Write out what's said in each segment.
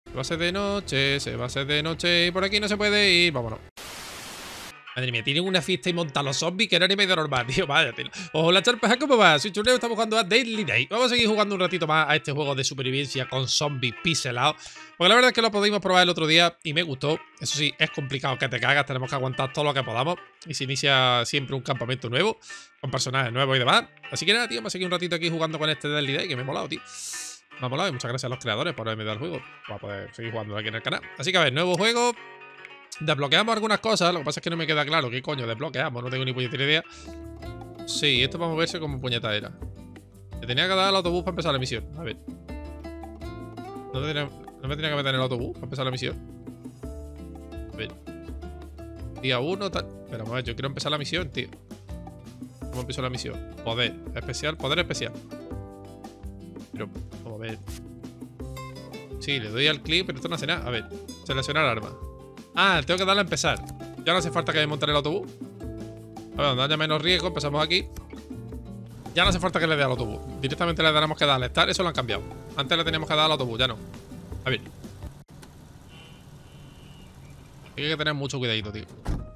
Se va a hacer de noche, se va a hacer de noche y por aquí no se puede ir. Vámonos. Madre mía, tienen una fiesta y montan los zombies que no es ni medio normal, tío. Vaya, tío. Hola, charpas, ¿cómo va? Soy Churneo, estamos jugando a Daily Day. Vamos a seguir jugando un ratito más a este juego de supervivencia con zombies pixelados. Porque la verdad es que lo pudimos probar el otro día y me gustó. Eso sí, es complicado que te cagas, tenemos que aguantar todo lo que podamos. Y se inicia siempre un campamento nuevo, con personajes nuevos y demás. Así que nada, tío, vamos a seguir un ratito aquí jugando con este Daily Day, que me ha molado, tío. Me ha molado y muchas gracias a los creadores por haberme dado el juego. Para poder seguir jugando aquí en el canal. Así que a ver, nuevo juego. Desbloqueamos algunas cosas, lo que pasa es que no me queda claro qué coño desbloqueamos, no tengo ni puñetera idea. Sí, esto va a moverse como puñetadera. Me tenía que dar al autobús para empezar la misión. A ver. No me tenía que meter en el autobús para empezar la misión. A ver. Día 1, tal. Pero vamos a ver, yo quiero empezar la misión, tío. ¿Cómo empiezo la misión? Poder especial, poder especial. Pero, vamos a ver. Sí, le doy al clic, pero esto no hace nada. A ver, seleccionar arma. Ah, tengo que darle a empezar. Ya no hace falta que montar el autobús. A ver, donde haya menos riesgo, empezamos aquí. Ya no hace falta que le dé al autobús. Directamente le daremos que dar al estar. Eso lo han cambiado. Antes le teníamos que dar al autobús, ya no. A ver. Hay que tener mucho cuidadito, tío.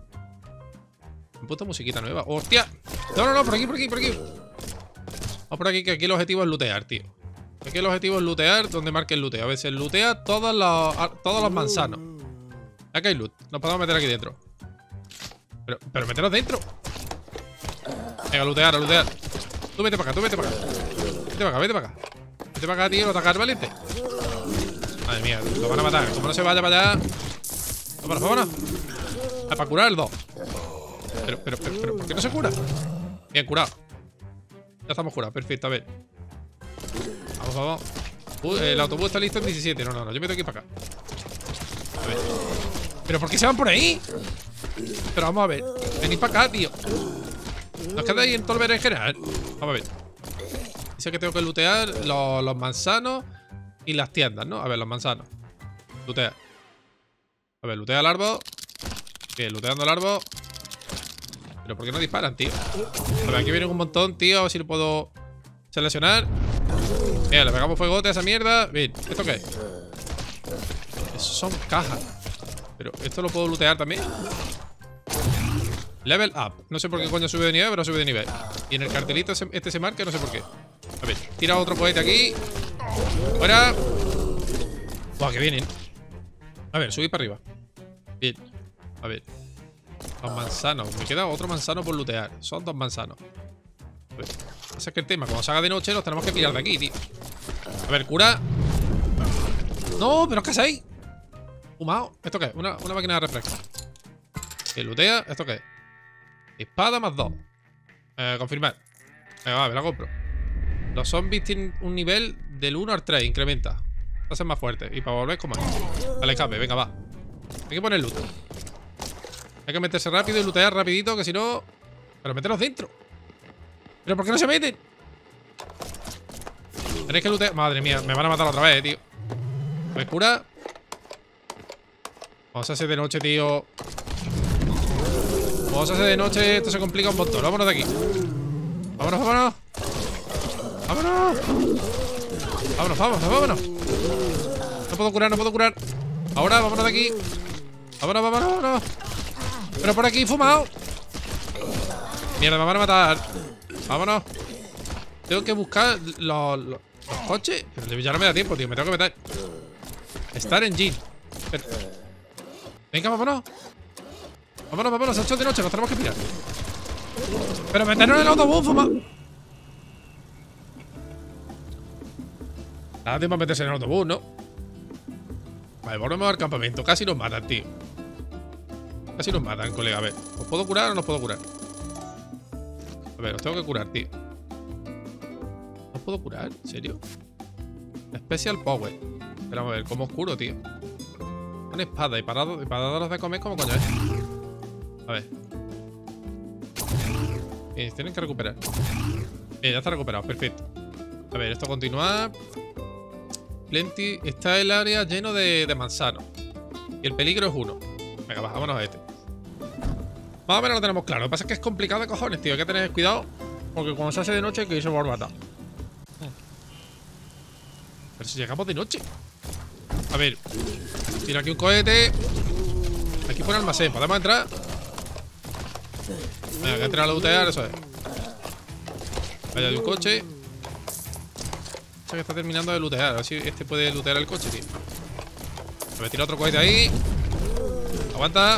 Puta musiquita nueva. ¡Hostia! No, por aquí, por aquí, por aquí. Vamos por aquí, que aquí el objetivo es lootear, tío. Aquí el objetivo es lootear donde marque el looteo. A ver, se lootea todos los manzanos. Aquí hay loot. Nos podemos meter aquí dentro. Pero meteros dentro. Venga, a lootear, a lootear. Tú vete para acá, tú vete para acá. Vete para acá, vete para acá. Vete para acá, tío, no atacar, valiente. Madre mía, lo van a matar. Como no se vaya para allá. Vámonos, vámonos. Para curar el 2. Pero, ¿por qué no se cura? Bien, curado. Ya estamos curados, perfecto, a ver. Vamos, vamos. El autobús está listo en 17. No, yo me tengo que ir para acá. A ver. ¿Pero por qué se van por ahí? Pero vamos a ver. Venid para acá, tío. ¿Nos queda ahí en todo el berenjenal? Vamos a ver. Dice que tengo que lootear los manzanos y las tiendas, ¿no? A ver, los manzanos. Lootea. A ver, lootea el árbol. Bien, looteando el árbol. Pero ¿por qué no disparan, tío? A ver, aquí vienen un montón, tío. A ver si lo puedo seleccionar. Mira, le pegamos fuegote a esa mierda. Bien, ¿esto qué es? Esos son cajas. Pero esto lo puedo lootear también. Level up. No sé por qué coño sube de nivel, pero sube de nivel. Y en el cartelito este se marca, no sé por qué. A ver, tira otro cohete aquí. Fuera. Buah, que vienen. A ver, subid para arriba. Bien. A ver. Los manzanos. Me queda otro manzano por lootear. Son 2 manzanos. A ver. Ese es que el tema, cuando se haga de noche, los tenemos que pillar de aquí, tío. A ver, cura. No, pero ¿qué hacéis? Fumado. ¿Esto qué es? Una máquina de refresco. Que lootea. ¿Esto qué es? Espada más 2. Confirmar. Venga, va, me la compro. Los zombies tienen un nivel del 1 al 3. Incrementa. Hacen más fuerte. Y para volver, como al escape. Venga, va. Hay que poner loot. Hay que meterse rápido y lootear rapidito, que si no... Pero meteros dentro. ¿Pero por qué no se meten? Tenéis que lootear. Madre mía, me van a matar otra vez, tío. ¿Me cura? Vamos a hacer de noche, tío. Vamos a hacer de noche. Esto se complica un montón. Vámonos de aquí. Vámonos, vámonos. Vámonos. Vámonos. No puedo curar, no puedo curar. Ahora, vámonos de aquí. Vámonos. Pero por aquí, fumado. Mierda, me van a matar. Vámonos. Tengo que buscar los coches. Pero ya no me da tiempo, tío. Me tengo que meter. Estar en Jeep. Venga, vámonos. Vámonos, se ha hecho de noche, nos tenemos que pirar. Pero meternos en el autobús, fuma. Nada tiempo a meterse en el autobús, ¿no? Vale, volvemos al campamento. Casi nos matan, tío. Casi nos matan, colega. A ver, ¿os puedo curar o no os puedo curar? A ver, os tengo que curar, tío. ¿No os puedo curar? ¿En serio? Special Power. Pero vamos a ver, ¿cómo oscuro, tío? Una espada y para daros de comer, ¿cómo coño es? A ver. Bien, tienen que recuperar. Bien, ya está recuperado, perfecto. A ver, esto continúa. Plenty. Está el área lleno de manzanos. Y el peligro es 1. Venga, vámonos a este. Más o menos lo tenemos claro. Lo que pasa es que es complicado de cojones, tío. Hay que tener cuidado. Porque cuando se hace de noche hay que irse por matar. Pero si llegamos de noche. A ver. Tira aquí un cohete. Aquí pone almacén. ¿Podemos entrar? Venga, que entrar a lootear, eso es. Vaya de un coche. Que está terminando de lootear. A ver si este puede lootear el coche, tío. A ver, tira otro cohete ahí. Aguanta.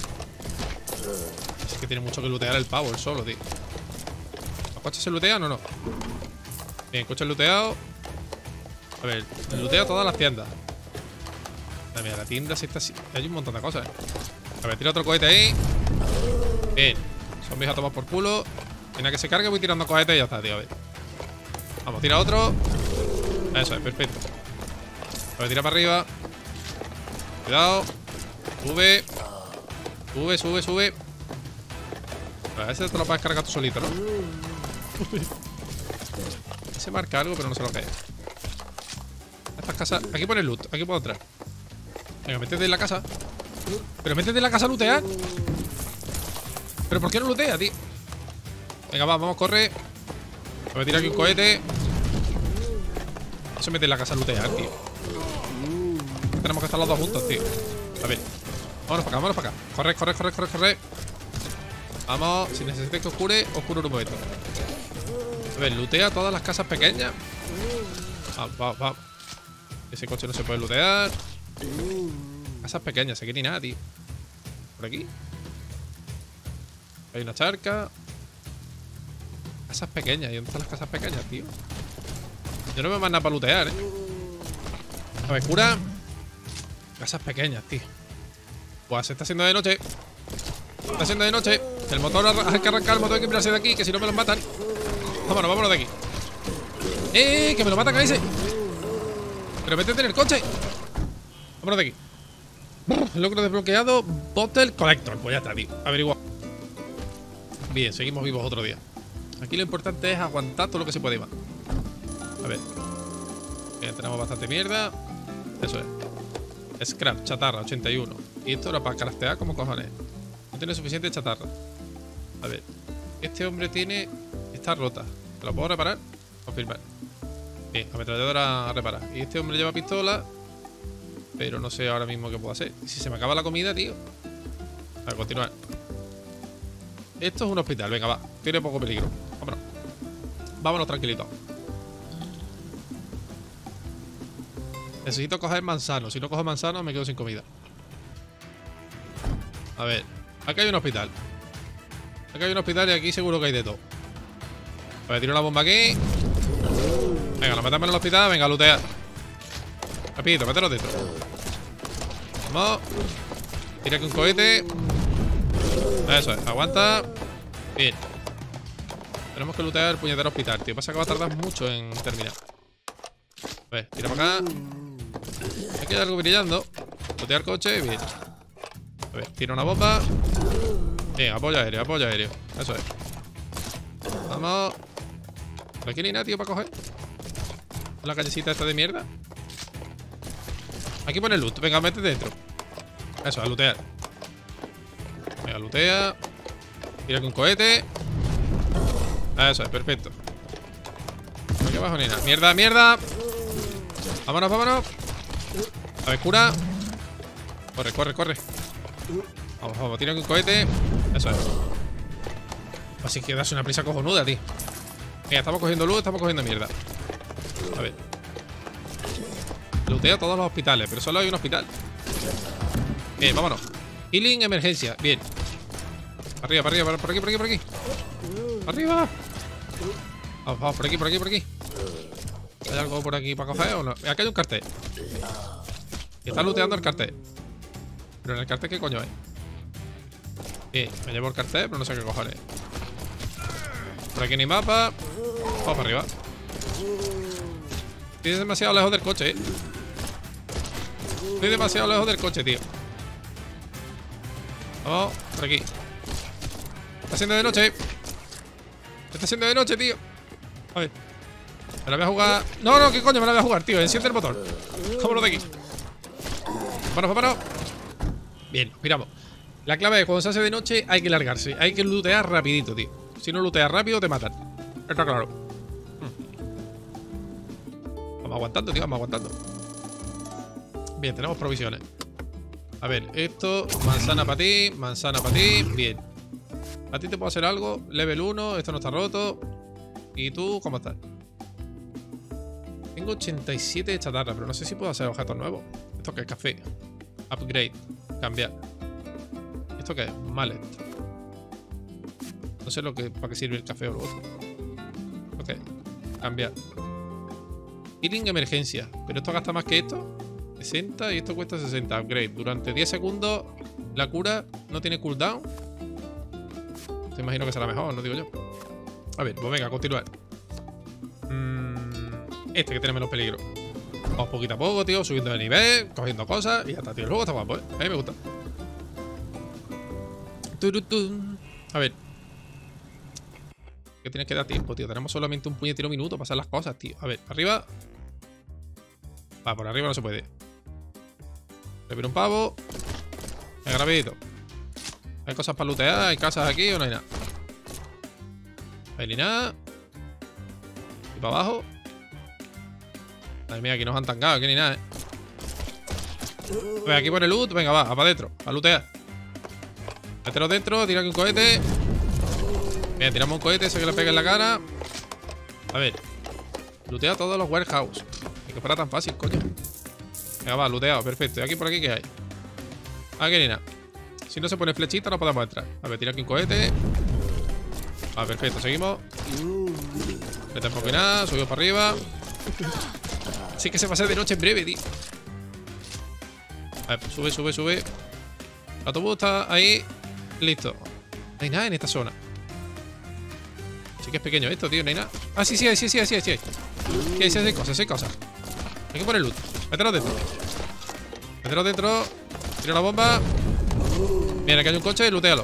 Es que tiene mucho que lootear el pavo, el solo, tío. ¿Los coches se lootean o no? Bien, coche looteado. A ver, lootea todas las tiendas. Mira, la tienda sí está... Hay un montón de cosas, A ver, tira otro cohete ahí. Bien. Zombies a tomar por culo. Tiene que se cargue, voy tirando cohetes y ya está, tío. A ver. Vamos, tira otro. Eso es, perfecto. A ver, tira para arriba. Cuidado. Sube. Sube, sube, sube. A ver, ese te lo puedes cargar tú solito, ¿no? Se marca algo, pero no sé lo que es. Estas casas... Aquí pone loot. Aquí puedo entrar. Venga, métete en la casa. Pero métete en la casa a lootear. ¿Pero por qué no lootea, tío? Venga, vamos, corre. Voy a tirar aquí un cohete. No se mete en la casa a lootear, tío. Tenemos que estar los dos juntos, tío. A ver. Vámonos para acá, vámonos para acá. Corre, corre, corre, corre, corre. Vamos. Si necesitas que oscure, oscuro un momento. A ver, lootea todas las casas pequeñas. Va. Ese coche no se puede lootear. Casas pequeñas, aquí ni nada, tío. Por aquí hay una charca. Casas pequeñas. ¿Y dónde están las casas pequeñas, tío? Yo no me mando para lootear, A ver, cura. Casas pequeñas, tío. Pues se está haciendo de noche. Está haciendo de noche. El motor, hay que arrancar el motor, hay que mirarse de aquí, que si no me lo matan. Vámonos, vámonos de aquí. Que me lo matan, ese. Pero métete en el coche. Vámonos de aquí. Logro desbloqueado. Bottle Collector. Pues ya está, tío. Averigua. Bien, seguimos vivos otro día. Aquí lo importante es aguantar todo lo que se puede más. A ver. Bien, tenemos bastante mierda. Eso es. Scrap, chatarra, 81. Y esto era para craftear como cojones. No tiene suficiente chatarra. A ver. Este hombre tiene... Está rota. ¿Te lo puedo reparar? Confirmar. Bien, ametralladora a reparar. Y este hombre lleva pistola. Pero no sé ahora mismo qué puedo hacer. Si se me acaba la comida, tío. A ver, continuar. Esto es un hospital, venga, va. Tiene poco peligro. Vámonos. Vámonos tranquilitos. Necesito coger manzano. Si no cojo manzano, me quedo sin comida. A ver. Aquí hay un hospital. Aquí hay un hospital y aquí seguro que hay de todo. A ver, tiro la bomba aquí. Venga, la metamos en el hospital. Venga, lootea. Rapidito, mételo dentro. Vamos. Tira aquí un cohete. Eso es, aguanta. Bien. Tenemos que lootear el puñetero hospital, tío. Pasa que va a tardar mucho en terminar. A ver, tira para acá. Aquí hay algo brillando. Lootear coche, bien. A ver, tira una bomba. Bien, apoyo aéreo, apoyo aéreo. Eso es. Vamos. ¿Por aquí no hay nada, tío, para coger? La callecita esta de mierda. Aquí pone loot. Venga, métete dentro. Eso, a lootear. Venga, lootea. Tira con cohete. Eso es, perfecto. Por aquí abajo ni nada. ¡Mierda, mierda! Vámonos, vámonos. A ver, cura. Corre, corre, corre. Vamos, vamos, tira con cohete. Eso es. Así que das una prisa cojonuda, tío. Mira, estamos cogiendo luz, estamos cogiendo mierda. A ver. Luteo todos los hospitales, pero solo hay un hospital. Bien, vámonos. Healing, emergencia, bien. Arriba, para arriba, por aquí, por aquí, por aquí. ¡Arriba! Vamos, vamos, por aquí, por aquí, por aquí. ¿Hay algo por aquí para coger o no? Aquí hay un cartel. Y está looteando el cartel. Pero en el cartel, ¿qué coño es? Bien, me llevo el cartel, pero no sé qué cojones. Por aquí ni mapa. Vamos para arriba. Estoy demasiado lejos del coche, Estoy demasiado lejos del coche, tío. Vamos, por aquí. Está siendo de noche. Está siendo de noche, tío. A ver. Me la voy a jugar. No, no, ¿qué coño me la voy a jugar, tío? Enciende el motor. Vámonos de aquí. Vámonos, vámonos. Bien, miramos. La clave es cuando se hace de noche hay que largarse. Hay que lootear rapidito, tío. Si no looteas rápido te matan. Está claro. Vamos aguantando, tío, vamos aguantando. Bien, tenemos provisiones. A ver, esto, manzana para ti, manzana para ti. Bien. ¿A ti te puedo hacer algo? Level 1, esto no está roto. ¿Y tú cómo estás? Tengo 87 de chatarra, pero no sé si puedo hacer objetos nuevos. ¿Esto qué es? Café. Upgrade. Cambiar. ¿Esto qué es? Mallet. No sé para qué sirve el café o lo otro. Ok. Cambiar. Healing emergencia. Pero esto gasta más que esto. 60 y esto cuesta 60. Upgrade. Durante 10 segundos la cura no tiene cooldown. Te imagino que será mejor, no digo yo. A ver, pues venga, a continuar. Este que tiene menos peligro. Vamos poquito a poco, tío, subiendo de nivel, cogiendo cosas y ya está, tío. El juego está guapo, ¿eh? A mí me gusta. A ver. Que tienes que dar tiempo, tío. Tenemos solamente un puñetero minuto para hacer las cosas, tío. A ver, arriba. Va, por arriba no se puede. Repito un pavo. Venga, rapidito. Hay cosas para lootear, hay casas aquí o no hay nada. No hay ni nada. Y para abajo. Madre mía, aquí nos han tancado, aquí ni nada, Venga, aquí pone loot. Venga, va, para adentro, a lootear. Meteros dentro, tira aquí un cohete. Mira, tiramos un cohete, ese que le pegue en la cara. A ver. Lootea todos los warehouse. Ni que fuera tan fácil, coño. Venga, va, looteado, perfecto. ¿Y aquí por aquí qué hay? Aquí ni nada. Si no se pone flechita no podemos entrar. A ver, tira aquí un cohete. Ah, perfecto, seguimos. No tampoco hay nada, subió para arriba. Sí que se va a hacer de noche en breve, tío. A ver, pues sube. El autobús está ahí. Listo. No hay nada en esta zona. Sí que es pequeño esto, tío, no hay nada. Ah, sí. Sí, hay cosas. Hay que poner loot. Mételos dentro. Tira la bomba. Mira, aquí hay un coche, lootealo.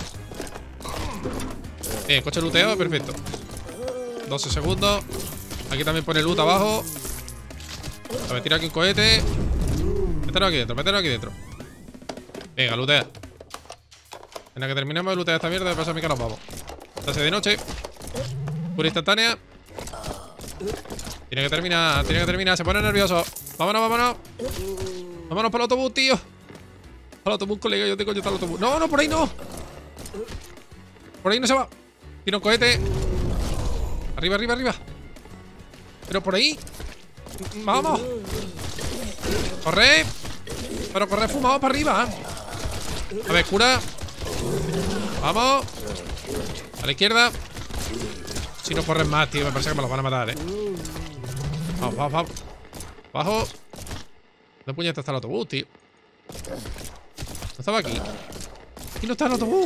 Bien, coche looteado, perfecto. 12 segundos. Aquí también pone loot abajo. A ver, tira aquí un cohete. Mételo aquí dentro. Venga, lootea. En la que terminemos de lootear esta mierda, de paso a mí que nos vamos. Se hace de noche. Cura instantánea. Tiene que terminar. Se pone nervioso. Vámonos. Vámonos para el autobús, tío. Para el autobús, colega. Yo tengo yo está el autobús. No, por ahí no. Por ahí no se va. Tira un cohete. Arriba. Pero por ahí. Vamos. Corre. Pero corre fumado para arriba. A ver, cura. Vamos. A la izquierda. Si no corren más, tío. Me parece que me los van a matar, Vamos. Bajo. ¿Dónde puñeta está el autobús, tío? No estaba aquí. Aquí no está el autobús.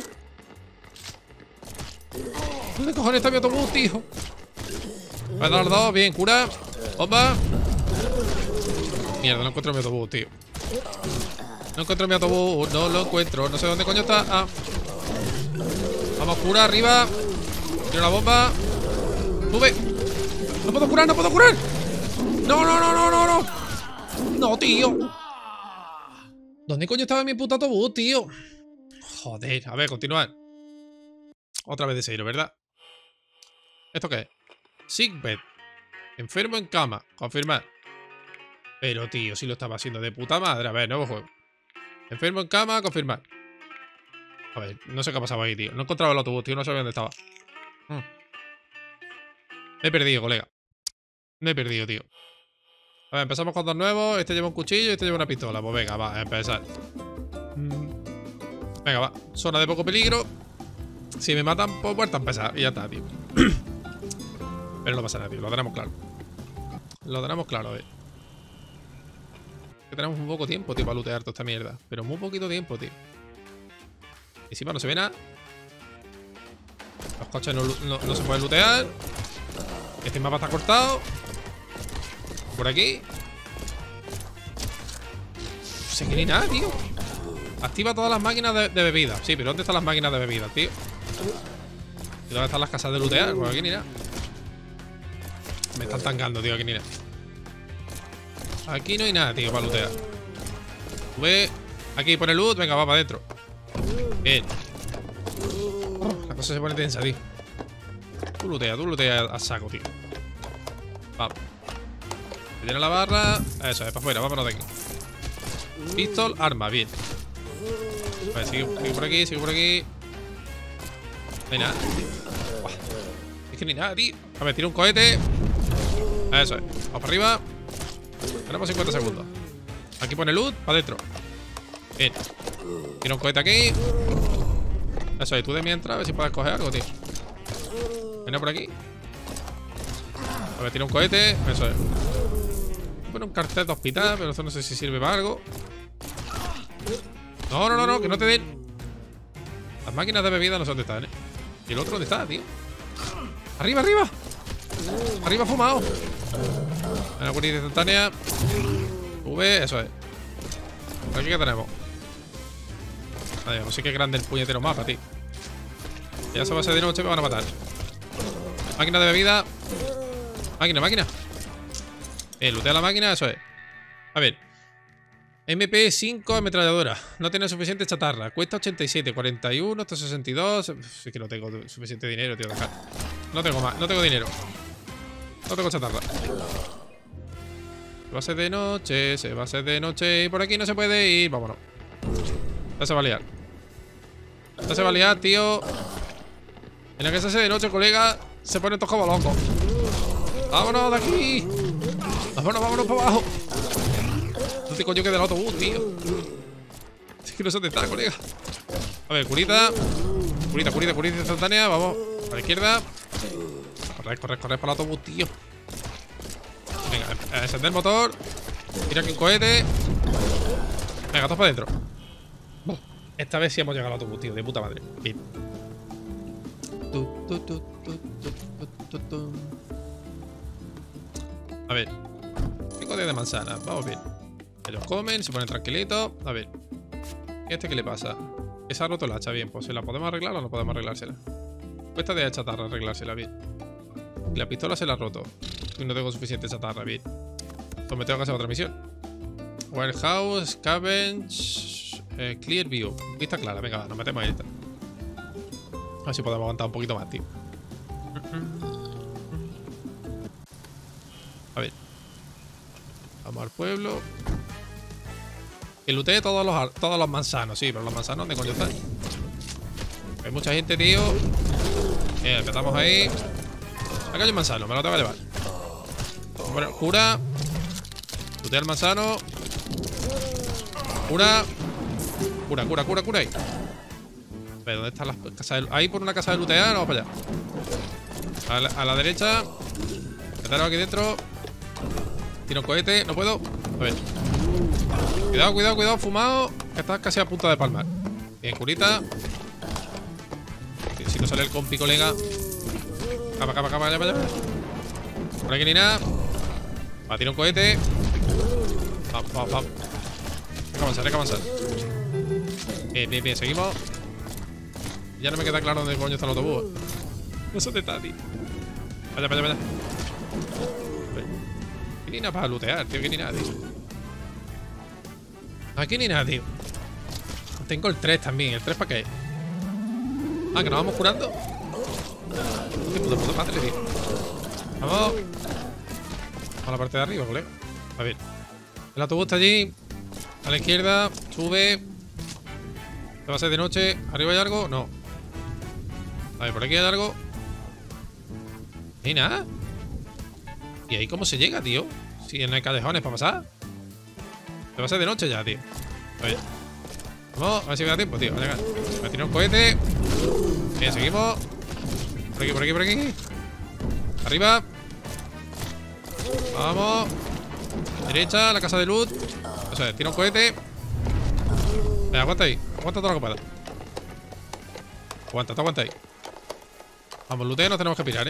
¿Dónde cojones está mi autobús, tío? Voy a dar los dos. Bien, cura. Bomba. Mierda, no encuentro mi autobús, tío. No encuentro mi autobús. No lo encuentro. No sé dónde coño está. Ah. Vamos, cura, arriba. Tiro la bomba. Sube. No puedo curar. No. No, tío. ¿Dónde coño estaba mi puto autobús, tío? Joder. A ver, continuar. Otra vez de cero, ¿verdad? ¿Esto qué es? Sickbed. Enfermo en cama. Confirmar. Pero, tío, si lo estaba haciendo de puta madre. A ver, nuevo juego. Enfermo en cama, confirmar. A ver, no sé qué ha pasado ahí, tío. No encontraba el autobús, tío. No sabía dónde estaba. Me he perdido, colega. Me he perdido, tío. A ver, empezamos con dos nuevos. Este lleva un cuchillo y este lleva una pistola. Pues venga, va, a empezar. Venga, va. Zona de poco peligro. Si me matan, pues vuelta a empezar. Y ya está, tío. Pero no pasa nada, tío. Lo tenemos claro. A ver. Que tenemos muy poco tiempo, tío, para lootear toda esta mierda. Pero muy poquito tiempo, tío. Encima no se ve nada. Los coches no se pueden lootear. Este mapa está cortado. Por aquí. No sé que ni nada, tío. Activa todas las máquinas de bebida. Sí, pero ¿dónde están las máquinas de bebida, tío? ¿Y dónde están las casas de lootear? Pues aquí ni nada. Me están tancando, tío, aquí ni nada. Aquí no hay nada, tío, para lootear. Sube. Aquí pone loot. Venga, va para adentro. Bien. La cosa se pone tensa, tío. Tú lootea a saco, tío. Vamos. Se llena la barra. Eso, es para afuera, vámonos de aquí. Pistol, arma, bien. Vale, sigue por aquí, sigue por aquí. No hay nada. Buah. Es que ni nada, tío. A ver, tira un cohete. Eso es. Vamos para arriba. Tenemos 50 segundos. Aquí pone loot, para adentro. Bien. Tira un cohete aquí. Eso es, tú de mientras, a ver si puedes coger algo, tío. Viene por aquí. A ver, tira un cohete. Eso es. Bueno, un cartel de hospital, pero eso no sé si sirve para algo. No, no, no, no, que no te den. Las máquinas de bebida no sé dónde están, ¿eh? ¿Y el otro dónde está, tío? ¡Arriba, arriba! ¡Arriba fumado! Una curita instantánea. V, eso es. ¿Aquí qué tenemos? Vale, no sé qué grande el puñetero mapa, tío. Ya se va a hacer de noche, me van a matar. Máquina de bebida. Máquina, máquina. Lootea la máquina, eso es. A ver. MP5 ametralladora. No tiene suficiente chatarra. Cuesta 87, 41, hasta 62. Es que no tengo suficiente dinero, tío. Dejar. No tengo más, no tengo dinero. No tengo chatarra. Se va a hacer de noche, se va a hacer de noche. Y por aquí no se puede ir. Vámonos. Ya se va a liar. Ya se va a liar, tío. En la que se hace de noche, colega, se pone todo como loco. ¡Vámonos de aquí! ¡Vámonos, vámonos para abajo! No te coño que del autobús, tío. Es que no sé dónde está, colega. A ver, curita. Curita, curita, curita instantánea. Vamos. A la izquierda. Correr, correr, correr para el autobús, tío. Venga, a encender el motor. Tira aquí un cohete. Venga, todos para adentro. Esta vez sí hemos llegado al autobús, tío. De puta madre. Bien. A ver. 5 días de manzana. Vamos bien. Se los comen, se ponen tranquilitos. A ver. ¿Este qué le pasa? Que se ha roto el hacha. Bien, pues ¿se la podemos arreglar o no podemos arreglársela? Cuesta de chatarra arreglársela, bien. Y la pistola se la ha roto. Y no tengo suficiente chatarra, bien. Pues me tengo que hacer otra misión. Warehouse, Scavenge, Clear View. Vista clara, venga, va, nos metemos ahí. A ver si podemos aguantar un poquito más, tío. A ver. Vamos al pueblo. Que lootee todos los manzanos, sí, pero los manzanos, ¿dónde coño están? Hay mucha gente, tío. Bien, empezamos ahí. Acá hay un manzano, me lo tengo que llevar. Bueno, cura. Lootea el manzano. Cura. Cura, cura, cura, cura ahí. A ver, ¿dónde están las casas de... Ahí por una casa de lootear, vamos para allá. A la derecha. Meterlo aquí dentro. Tiro un cohete, no puedo. A ver. Cuidado, cuidado, cuidado, fumado. Que estás casi a punto de palmar. Bien, curita. Si no sale el compi, colega. Capa, capa, capa, allá, allá. Por aquí ni nada. Va, tira un cohete. Vamos, vamos, vamos. Hay que avanzar, hay que avanzar. Bien, bien, bien, seguimos. Ya no me queda claro dónde coño está el autobús. No sé dónde está, tío. Vaya, vaya, vaya. Aquí ni nada para lootear, tío. Aquí ni nada, tío. Aquí ni nada, tío. Tengo el 3 también. ¿El 3 para qué? Ah, que nos vamos curando. Qué puta madre, tío. Vamos. Vamos a la parte de arriba, colega. A ver. El autobús está allí. A la izquierda. Sube. ¿Qué va a ser de noche? ¿Arriba hay algo? No. A ver, por aquí hay algo. ¿No hay nada? ¿Y ahí cómo se llega, tío? Si no hay callejones para pasar. ¿Qué va a ser de noche ya, tío? A ver. Vamos, a ver si me da tiempo, tío. Venga. Me tiró un cohete. Bien, seguimos. Por aquí, por aquí, por aquí. Arriba. Vamos. Derecha, la casa de loot. Eso es, tira un cohete. Venga, aguanta ahí. Aguanta todo lo que pueda. Aguanta, aguanta ahí. Vamos, lootea, nos tenemos que pirar,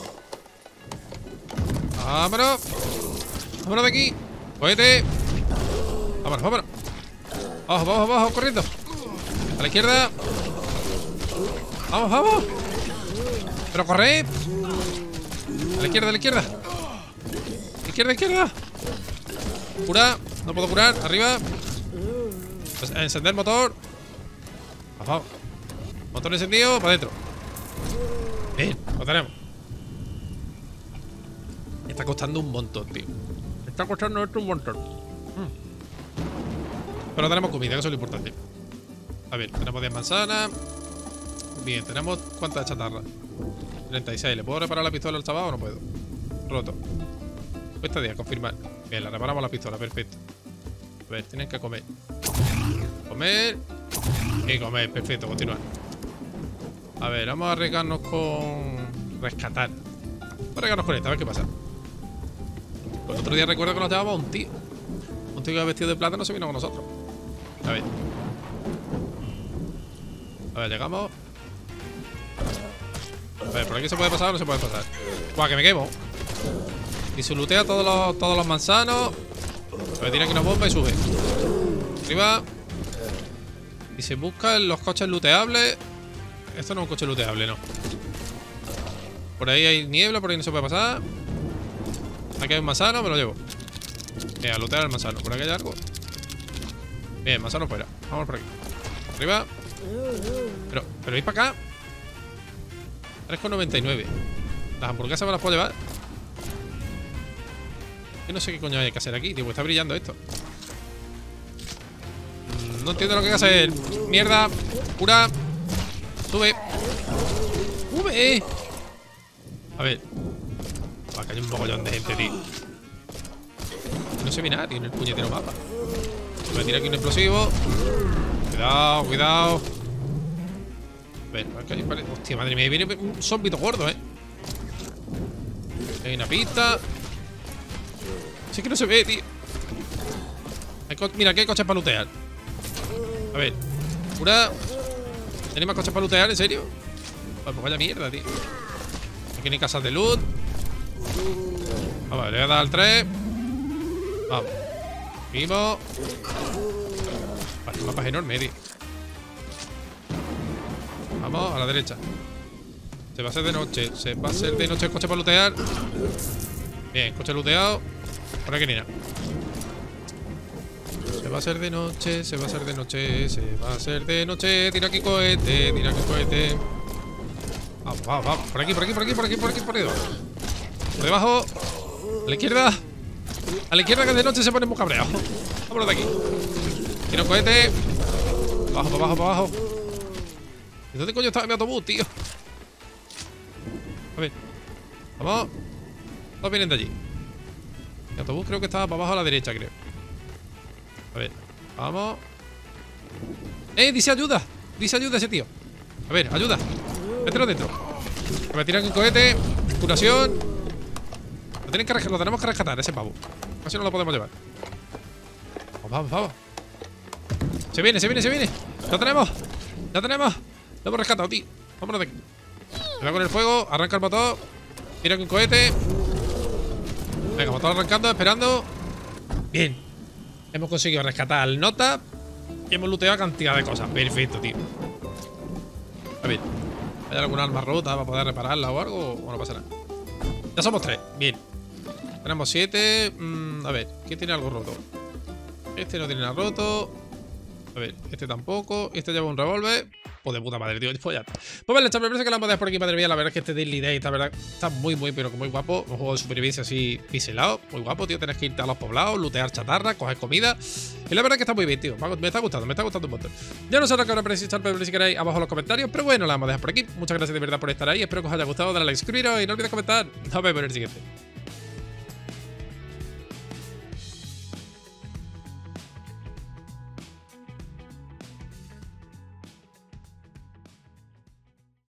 Vámonos. Vámonos de aquí. Cohete. Vámonos, vámonos. Vamos, vamos, vamos, corriendo. A la izquierda. Vamos, vamos. Pero corre. A la izquierda, a la izquierda. Izquierda, izquierda. Cura. No puedo curar. Arriba. Pues encender el motor. Vamos. Motor encendido. Para adentro. Bien, lo tenemos. Me está costando un montón, tío. Me está costando esto un montón. Pero tenemos comida, que eso es lo importante. A ver, tenemos 10 manzanas. Bien, tenemos... ¿Cuántas de chatarra? 36. ¿Le puedo reparar la pistola al chaval o no puedo? Roto. Cuesta 10, confirmar. Bien, la reparamos la pistola, perfecto. A ver, tienen que comer. Comer. Y comer, perfecto, continuar. A ver, vamos a arriesgarnos con... rescatar. Vamos a arriesgarnos con esta, a ver qué pasa. Pues el otro día recuerdo que nos llevábamos un tío. Un tío que vestido de plata no se vino con nosotros. A ver. A ver, llegamos. A ver, ¿por aquí se puede pasar o no se puede pasar? Guau, que me quemo. Y se lootea todos los manzanos. A ver, tira aquí una bomba y sube. Arriba. Y se buscan los coches looteables. Esto no es un coche looteable, no. Por ahí hay niebla, por ahí no se puede pasar. Aquí hay un manzano, me lo llevo. Bien, a lootear el manzano. ¿Por aquí hay algo? Bien, manzano fuera. Vamos por aquí. Arriba. Pero ir para acá. 3,99. Las hamburguesas me las puedo llevar. Yo no sé qué coño hay que hacer aquí, tío. Está brillando esto. No entiendo lo que hay que hacer. Mierda. Cura. Sube. Sube. A ver. Acá hay un mogollón de gente, tío. No se ve nada, tío, en el puñetero mapa. Voy a tirar aquí un explosivo. Cuidado, cuidado. A ver, acá hay... Hostia, madre mía, viene un zombito gordo, Hay una pista. Sí que no se ve, tío. Mira, aquí hay coches para lootear. A ver. Cura. ¿Tenéis más coches para lootear? ¿En serio? Pues vaya mierda, tío. Aquí no hay casas de loot. Vamos, le voy a dar al 3. Vamos. Vimos. Vale, el mapa es enorme, tío. Vamos, a la derecha. Se va a hacer de noche. Se va a hacer de noche el coche para lootear. Bien, coche looteado. Por aquí ni nada. Se va a hacer de noche, se va a hacer de noche, se va a hacer de noche. Tira aquí cohete, tira aquí cohete. Vamos, vamos, vamos. Por aquí, por aquí, por aquí, por aquí, por aquí, por ahí. Por debajo. A la izquierda. A la izquierda, que de noche se pone muy cabreado. Vámonos de aquí. Tira un cohete. Abajo, para abajo, para abajo. ¿Y dónde coño estaba mi autobús, tío? A ver. Vamos. Todos vienen de allí. Mi autobús creo que estaba para abajo a la derecha, creo. A ver, vamos. Dice ayuda. Dice ayuda ese tío. A ver, ayuda. Mételo dentro. Me tiran un cohete. Curación. Lo tenemos que rescatar, ese pavo. Así no lo podemos llevar. Vamos, vamos, vamos. Se viene, se viene, se viene. Lo tenemos. Lo tenemos. Lo hemos rescatado, tío. Vámonos de aquí. Cuidado con el fuego. Arranca el motor. Tira un cohete. Venga, motor arrancando, esperando. Bien. Hemos conseguido rescatar al nota. Y hemos looteado cantidad de cosas. Perfecto, tío. A ver. ¿Hay alguna arma rota para poder repararla o algo? ¿O no pasa nada? Ya somos 3. Bien. Tenemos 7. A ver. ¿Quién tiene algo roto? Este no tiene nada roto. A ver. Este tampoco. Este lleva un revólver. Pues de puta madre, tío. Pues ya está. Pues vale, chavales, me parece que la hemos dejado por aquí, madre mía. La verdad es que este Daily Day, la verdad, está muy, pero muy guapo. Un juego de supervivencia así pixelado. Muy guapo, tío. Tenés que irte a los poblados, lootear chatarra, coger comida. Y la verdad es que está muy bien, tío. Me está gustando un montón. Ya no sé lo que habrá parecido, pero si queréis abajo en los comentarios. Pero bueno, la vamos a dejar por aquí. Muchas gracias de verdad por estar ahí. Espero que os haya gustado. Dale a like, suscribiros y no olvidéis comentar. Nos vemos en el siguiente.